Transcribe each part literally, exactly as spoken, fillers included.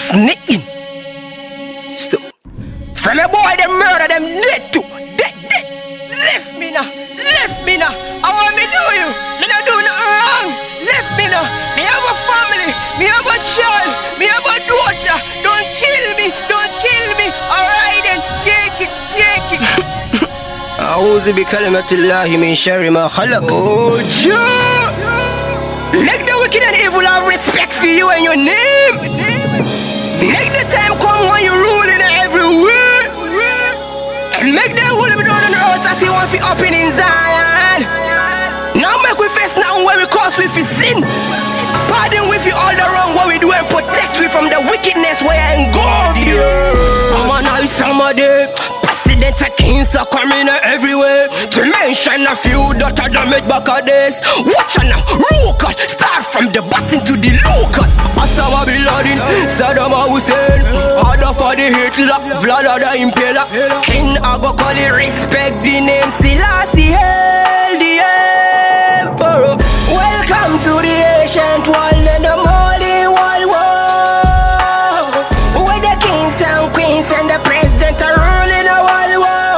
Sneaking. Stop. From a boy, them murder them dead too. Dead, dead. Left me now. Left me now. I want me do you. Me not do nothing wrong. Left me now. Me have a family. Me have a child. Me have a daughter. Don't kill me. Don't kill me. Alright then. Take it. Take it. أعوذ بكلمة الله من شر ما خلق. Oh, Joe. Make the wicked and evil have respect for you and your name. Make the time come when you rule in everywhere. And make them who live down on the earth as he wants to up in Zion. Now make we face now where we cause we fi sin. Pardon we fi all the wrong what we do and protect we from the wickedness where I ain't God. Summer night, summer day. President and kings are coming everywhere. To mention a few that are damaged back of this. Watch out now, Ruka. Start from the bottom to the local. Osama Bin Laden, Saddam Hussein, Adolf the Hitler, Vlad the Impaler. King Agokoli, respect the name Selassie, hail the emperor. Welcome to the ancient world and the holy world war, where the kings and queens and the president are ruling the world war.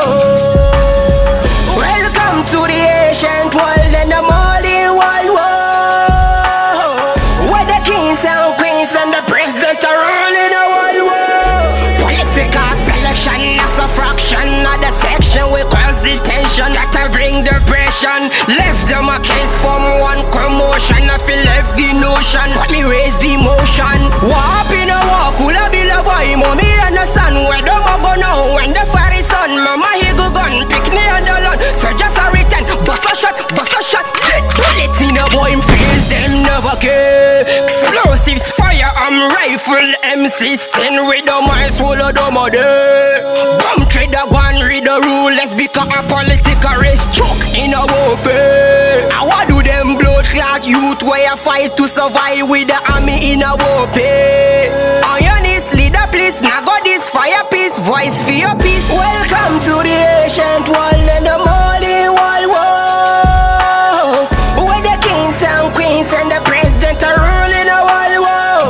Welcome to the ancient world and the holy world war, where the kings and queens and the president are ruling the world war. Political selection, that's a fraction of the section we cause detention. That I bring depression. Left them a case from one commotion. I feel left the notion, but me raise the emotion. Walk in a walk, cool a bill of boy. Mommy and the son, where them a go now? When the fire is on, mama he go gun. Pick me and the lawn, so just a return. Bust a shot, bust a shot. Dead bullet in a boy, him face them never care. Explosives, firearm, rifle, M sixteen with the mice, full of them a day. Bomb trade a gun, read the rule. Let's become a political race joke in a warfare. I want do them blood clot youth where you fight to survive with the army in a warfare. On your knees, leader please, now got this fire peace, voice for your peace. Welcome to the ancient world and the holy world war, where the kings and queens and the president are ruling the world war.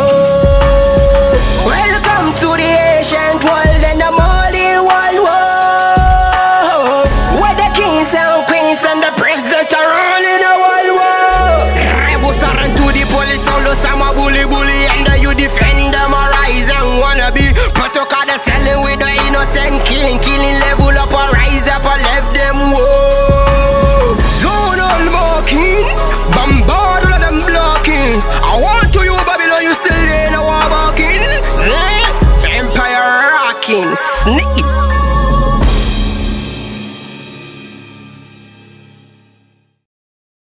Welcome to the ancient world and the holy world war, where the kings and queens and the president are ruling the world war. Rebels are run to the police, all those some a bully bully, and uh, you defend them a rise and wanna be protocol the selling with the innocent, killing, killing level up a rise up a left them whoa. Zonal marking, bombard all of them blockings. I want to you Babylon, you still in a war barking. Empire rocking, sneaky.